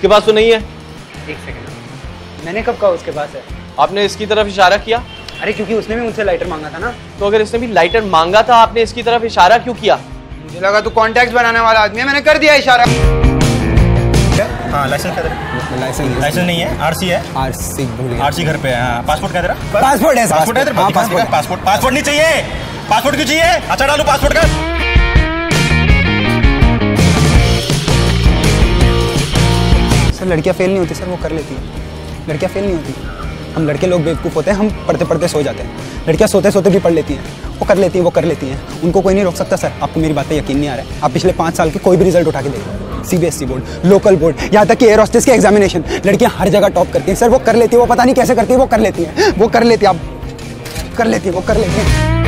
इसके पास तो नहीं है। एक सेकंड, मैंने कब कहा उसके पास है? आपने इसकी तरफ इशारा किया। अरे क्योंकि उसने भी मुझसे लाइटर मांगा था ना। तो अगर इसने भी लाइटर मांगा था, आपने इसकी तरफ इशारा क्यों किया? मुझे लगा तू कॉन्टैक्ट बनाने वाला आदमी है, मैंने कर दिया इशारा। हाँ, लाइसेंस लाइसेंस नहीं है, आरसी है। आरसी भूल गया। आरसी घर पे है। हाँ, पासपोर्ट क्या तेरा? पासपोर्ट है। पासपोर्ट है तेरा? हाँ, पासपोर्ट नहीं चाहिए। पासपोर्ट क्यों चाहिए? अच्छा डालू पासपोर्ट का। सर लड़कियां फेल नहीं होती सर, वो कर लेती है। लड़कियां फेल नहीं होती। हम लड़के लोग बेवकूफ़ होते हैं, हम पढ़ते पढ़ते सो जाते हैं। लड़कियां सोते सोते भी पढ़ लेती हैं। वो कर लेती हैं, वो कर लेती हैं। उनको कोई नहीं रोक सकता सर। आपको मेरी बात पे यकीन नहीं आ रहा है? आप पिछले 5 साल के कोई भी रिजल्ट उठा के देखो, CBSE बोर्ड, लोकल बोर्ड, यहाँ तक कि एयर होस्टेस के एग्जामिनेशन, लड़कियां हर जगह टॉप करती हैं सर। वो कर लेती है, वो पता नहीं कैसे करती है, वो कर लेती हैं, वो कर लेती है, आप कर लेती है, वो कर लेती है।